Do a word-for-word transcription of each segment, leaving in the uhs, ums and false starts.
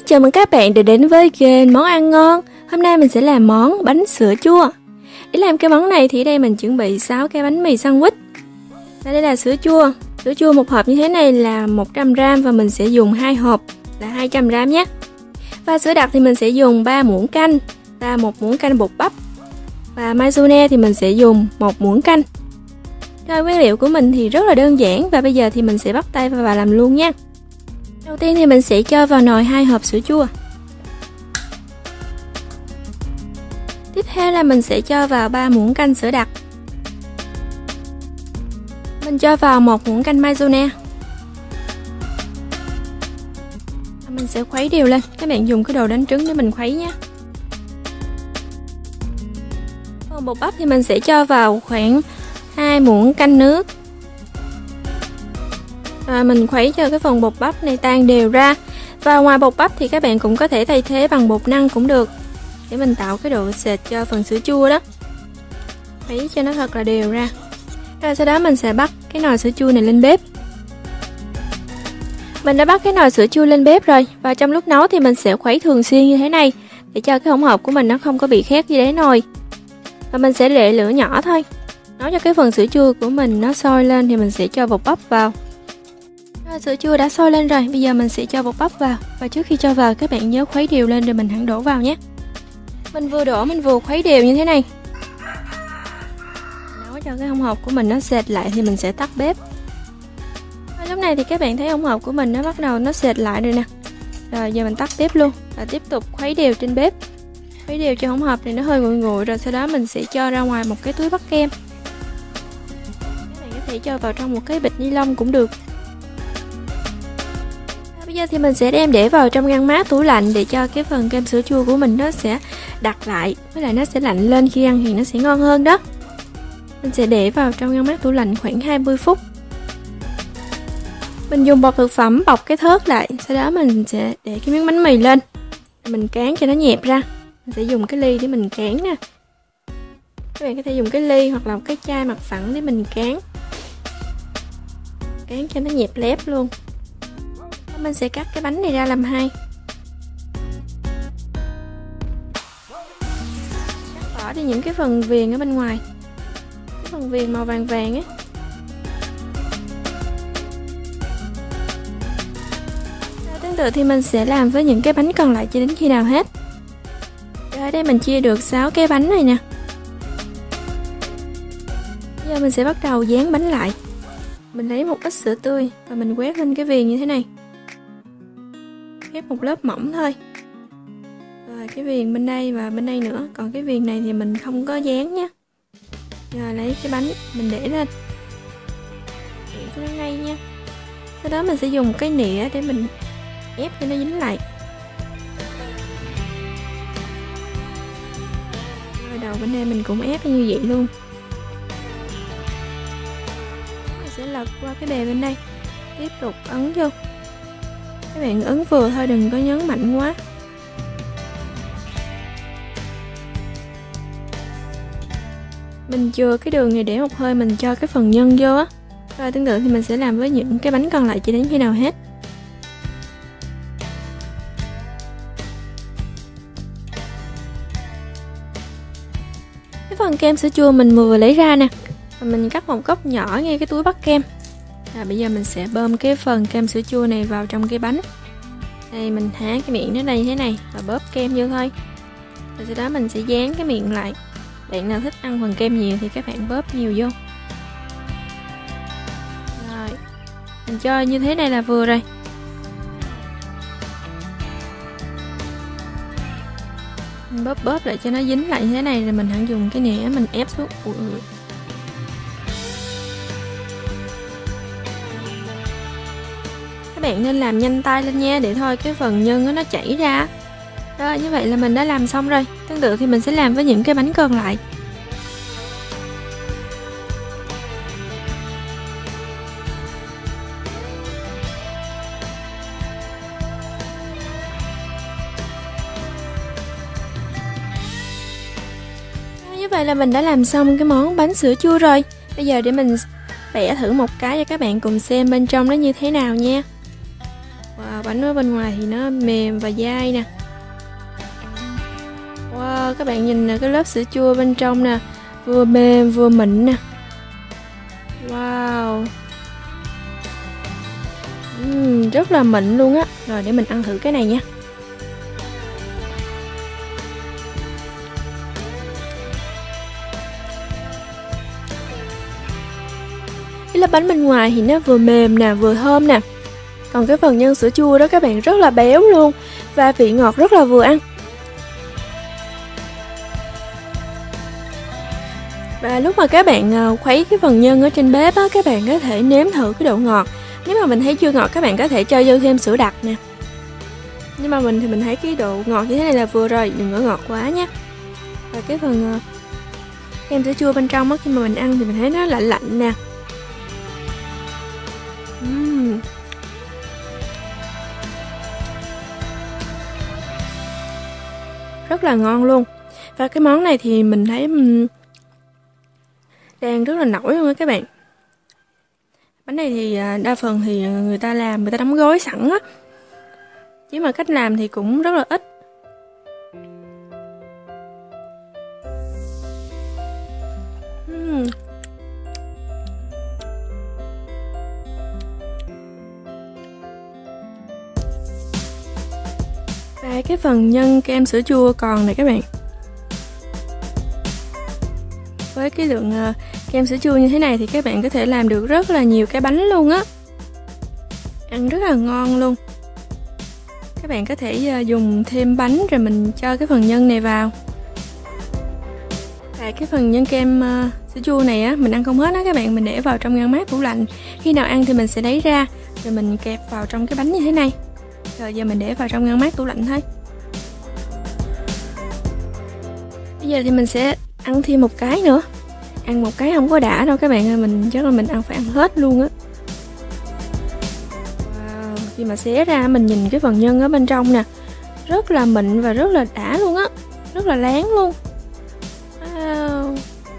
Chào mừng các bạn đã đến với kênh Món Ăn Ngon. Hôm nay mình sẽ làm món bánh sữa chua. Để làm cái món này thì ở đây mình chuẩn bị sáu cái bánh mì sandwich. Và đây là sữa chua. Sữa chua một hộp như thế này là một trăm gam và mình sẽ dùng hai hộp là hai trăm gam nhé. Và sữa đặc thì mình sẽ dùng ba muỗng canh và một muỗng canh bột bắp. Và mayonnaise thì mình sẽ dùng một muỗng canh. Rồi nguyên liệu của mình thì rất là đơn giản và bây giờ thì mình sẽ bắt tay vào làm luôn nha. Đầu tiên thì mình sẽ cho vào nồi hai hộp sữa chua. Tiếp theo là mình sẽ cho vào ba muỗng canh sữa đặc. Mình cho vào một muỗng canh mayonnaise. Mình sẽ khuấy đều lên. Các bạn dùng cái đồ đánh trứng để mình khuấy nhé. Còn bột bắp thì mình sẽ cho vào khoảng hai muỗng canh nước. Và mình khuấy cho cái phần bột bắp này tan đều ra. Và ngoài bột bắp thì các bạn cũng có thể thay thế bằng bột năng cũng được, để mình tạo cái độ sệt cho phần sữa chua đó. Khuấy cho nó thật là đều ra. Rồi sau đó mình sẽ bắt cái nồi sữa chua này lên bếp. Mình đã bắt cái nồi sữa chua lên bếp rồi. Và trong lúc nấu thì mình sẽ khuấy thường xuyên như thế này, để cho cái hỗn hợp của mình nó không có bị khét dưới đáy nồi. Và mình sẽ để lửa nhỏ thôi. Nấu cho cái phần sữa chua của mình nó sôi lên thì mình sẽ cho bột bắp vào. Rồi, sữa chua đã sôi lên rồi, bây giờ mình sẽ cho bột bắp vào. Và trước khi cho vào các bạn nhớ khuấy đều lên rồi mình hẳn đổ vào nhé. Mình vừa đổ mình vừa khuấy đều như thế này. Nấu cho cái hỗn hợp của mình nó sệt lại thì mình sẽ tắt bếp. Rồi, lúc này thì các bạn thấy hỗn hợp của mình nó bắt đầu nó sệt lại rồi nè. Rồi giờ mình tắt bếp luôn và tiếp tục khuấy đều trên bếp. Khuấy đều cho hỗn hợp này nó hơi nguội nguội, rồi sau đó mình sẽ cho ra ngoài một cái túi bắt kem. Các bạn có thể cho vào trong một cái bịch ni lông cũng được. Bây giờ thì mình sẽ đem để vào trong ngăn mát tủ lạnh, để cho cái phần kem sữa chua của mình nó sẽ đặc lại, với lại nó sẽ lạnh lên, khi ăn thì nó sẽ ngon hơn đó. Mình sẽ để vào trong ngăn mát tủ lạnh khoảng hai mươi phút. Mình dùng bột thực phẩm bọc cái thớt lại, sau đó mình sẽ để cái miếng bánh mì lên, mình cán cho nó nhẹp ra. Mình sẽ dùng cái ly để mình cán nè. Các bạn có thể dùng cái ly hoặc là một cái chai mặt phẳng để mình cán. Cán cho nó nhẹp lép luôn. Mình sẽ cắt cái bánh này ra làm hai. Cắt bỏ đi những cái phần viền ở bên ngoài, cái phần viền màu vàng vàng ấy. Tương tự thì mình sẽ làm với những cái bánh còn lại cho đến khi nào hết. Ở đây mình chia được sáu cái bánh này nè. Bây giờ mình sẽ bắt đầu dán bánh lại. Mình lấy một ít sữa tươi và mình quét lên cái viền như thế này. Ghép một lớp mỏng thôi. Rồi cái viền bên đây và bên đây nữa. Còn cái viền này thì mình không có dán nhé. Rồi lấy cái bánh mình để lên, để cho nó ngay nha. Sau đó mình sẽ dùng cái nĩa để mình ép cho nó dính lại. Rồi đầu bên đây mình cũng ép như vậy luôn. Mình sẽ lật qua cái bề bên đây, tiếp tục ấn vô. Các bạn ấn vừa thôi, đừng có nhấn mạnh quá. Mình chừa cái đường này để một hơi mình cho cái phần nhân vô á. Rồi tương tự thì mình sẽ làm với những cái bánh còn lại cho đến khi nào hết. Cái phần kem sữa chua mình vừa lấy ra nè, mình cắt một góc nhỏ ngay cái túi bắt kem. À, bây giờ mình sẽ bơm cái phần kem sữa chua này vào trong cái bánh. Đây mình há cái miệng nó đây thế này và bóp kem vô thôi. Rồi sau đó mình sẽ dán cái miệng lại. Bạn nào thích ăn phần kem nhiều thì các bạn bóp nhiều vô. Rồi, mình cho như thế này là vừa rồi. Mình bóp bóp lại cho nó dính lại như thế này, rồi mình hẳn dùng cái nĩa mình ép xuống. Ui, ui. Các bạn nên làm nhanh tay lên nha, để thôi cái phần nhân nó chảy ra. Rồi như vậy là mình đã làm xong rồi. Tương tự thì mình sẽ làm với những cái bánh còn lại. Rồi, như vậy là mình đã làm xong cái món bánh sữa chua rồi. Bây giờ để mình bẻ thử một cái cho các bạn cùng xem bên trong nó như thế nào nha. Wow, bánh ở bên ngoài thì nó mềm và dai nè. Wow, các bạn nhìn nè, cái lớp sữa chua bên trong nè, vừa mềm vừa mịn nè. Wow, uhm, rất là mịn luôn á. Rồi để mình ăn thử cái này nha. Cái lớp bánh bên ngoài thì nó vừa mềm nè, vừa thơm nè. Còn cái phần nhân sữa chua đó các bạn rất là béo luôn, và vị ngọt rất là vừa ăn. Và lúc mà các bạn khuấy cái phần nhân ở trên bếp á, các bạn có thể nếm thử cái độ ngọt. Nếu mà mình thấy chưa ngọt, các bạn có thể cho vô thêm sữa đặc nè. Nhưng mà mình thì mình thấy cái độ ngọt như thế này là vừa rồi, đừng có ngọt quá nhé. Và cái phần kem sữa chua bên trong á, khi mà mình ăn thì mình thấy nó lạnh lạnh nè. Uhm. Rất là ngon luôn. Và cái món này thì mình thấy đang rất là nổi luôn á các bạn. Bánh này thì đa phần thì người ta làm, người ta đóng gói sẵn á, chứ mà cách làm thì cũng rất là ít. uhm. Và cái phần nhân kem sữa chua còn này các bạn. Với cái lượng uh, kem sữa chua như thế này thì các bạn có thể làm được rất là nhiều cái bánh luôn á. Ăn rất là ngon luôn. Các bạn có thể uh, dùng thêm bánh rồi mình cho cái phần nhân này vào. Và cái phần nhân kem uh, sữa chua này á, mình ăn không hết á các bạn, mình để vào trong ngăn mát tủ lạnh. Khi nào ăn thì mình sẽ lấy ra rồi mình kẹp vào trong cái bánh như thế này. Rồi giờ mình để vào trong ngăn mát tủ lạnh thôi. Bây giờ thì mình sẽ ăn thêm một cái nữa. Ăn một cái không có đã đâu các bạn ơi, mình chắc là mình ăn phải ăn hết luôn á. Wow, khi mà xé ra mình nhìn cái phần nhân ở bên trong nè, rất là mịn và rất là đã luôn á, rất là láng luôn. Wow.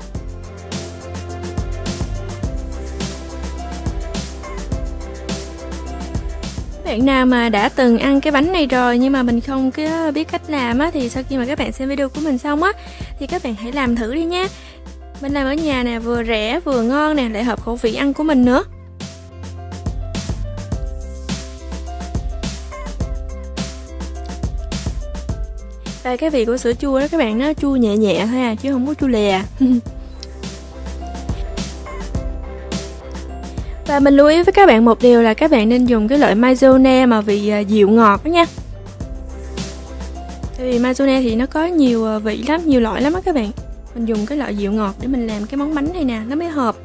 Các bạn nào mà đã từng ăn cái bánh này rồi nhưng mà mình không có biết cách làm á, thì sau khi mà các bạn xem video của mình xong á, thì các bạn hãy làm thử đi nha. Mình làm ở nhà nè, vừa rẻ vừa ngon nè, lại hợp khẩu vị ăn của mình nữa. Và cái vị của sữa chua đó các bạn, nó chua nhẹ nhẹ thôi à, chứ không có chua lè. Và mình lưu ý với các bạn một điều là các bạn nên dùng cái loại mayonnaise mà vị dịu ngọt đó nha. Tại vì mayonnaise thì nó có nhiều vị lắm, nhiều loại lắm á các bạn. Mình dùng cái loại dịu ngọt để mình làm cái món bánh này nè, nó mới hợp.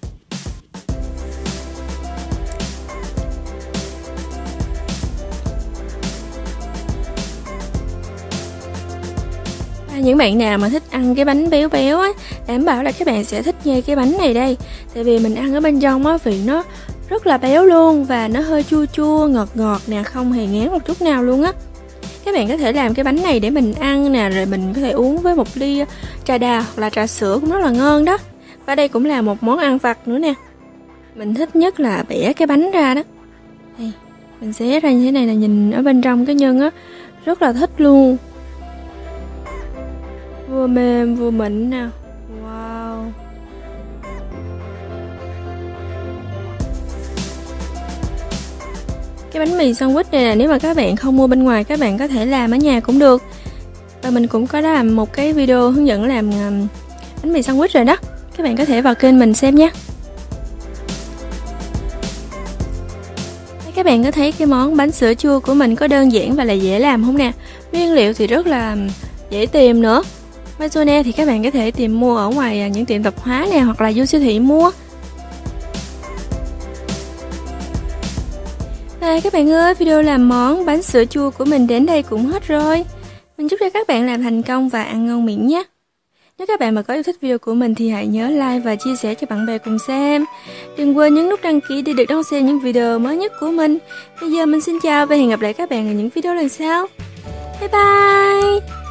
Và những bạn nào mà thích ăn cái bánh béo béo á, đảm bảo là các bạn sẽ thích ngay cái bánh này đây. Tại vì mình ăn ở bên trong á, vị nó rất là béo luôn, và nó hơi chua chua, ngọt ngọt nè, không hề ngán một chút nào luôn á. Các bạn có thể làm cái bánh này để mình ăn nè, rồi mình có thể uống với một ly trà đà hoặc là trà sữa cũng rất là ngon đó. Và đây cũng là một món ăn vặt nữa nè. Mình thích nhất là bẻ cái bánh ra đó. Đây, mình xé ra như thế này là nhìn ở bên trong cái nhân á, rất là thích luôn. Vừa mềm vừa mịn nè. Wow. Cái bánh mì sandwich này là nếu mà các bạn không mua bên ngoài, các bạn có thể làm ở nhà cũng được. Và mình cũng có làm một cái video hướng dẫn làm bánh mì sandwich rồi đó. Các bạn có thể vào kênh mình xem nha. Các bạn có thấy cái món bánh sữa chua của mình có đơn giản và là dễ làm không nè? Nguyên liệu thì rất là dễ tìm nữa. Mayonnaise thì các bạn có thể tìm mua ở ngoài những tiệm tạp hóa nè, hoặc là vô siêu thị mua. Và các bạn ơi, video làm món bánh sữa chua của mình đến đây cũng hết rồi. Mình chúc cho các bạn làm thành công và ăn ngon miệng nhé. Nếu các bạn mà có yêu thích video của mình thì hãy nhớ like và chia sẻ cho bạn bè cùng xem. Đừng quên nhấn nút đăng ký để được đón xem những video mới nhất của mình. Bây giờ mình xin chào và hẹn gặp lại các bạn ở những video lần sau. Bye bye!